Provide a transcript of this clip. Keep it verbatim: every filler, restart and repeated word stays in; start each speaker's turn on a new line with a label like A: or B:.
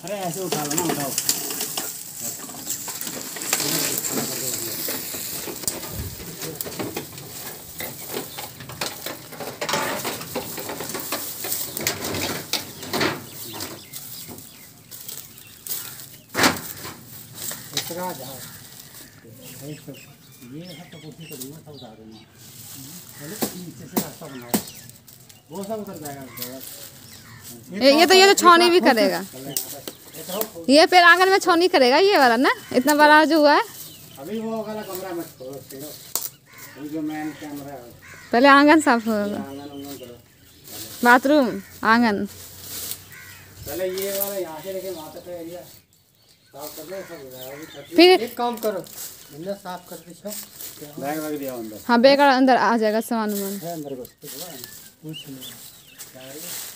A: अरे ऐसे उठा लो ना, उठाओ। इतना जा ये है तो कोशिश करूँगा सब उतार देना। पहले नीचे से रास्ता बनाओ, वो सब उतर जाएगा।
B: ये ये तो ये तो छौनी भी करेगा, ये फिर आंगन में छौनी करेगा ये वाला ना, इतना बड़ा जो हुआ है।
A: अभी वो वाला कमरा मत छोड़ो, छोड़ो अभी जो मेन कैमरा है।
B: पहले आंगन साफ होगा,
A: आंगन उंगन करो,
B: बाथरूम आंगन।
A: पहले ये वाला यहाँ से लेके वहाँ तक का एरिया साफ कर ले, सब हो जाएगा।
B: फिर
A: एक काम करो, अंदर साफ कर दीजिए, बैग रख दिया अंदर।
B: हाँ बैग अंदर आ जाएगा, सामान वामान
A: है अंदर, कुछ कुछ नहीं।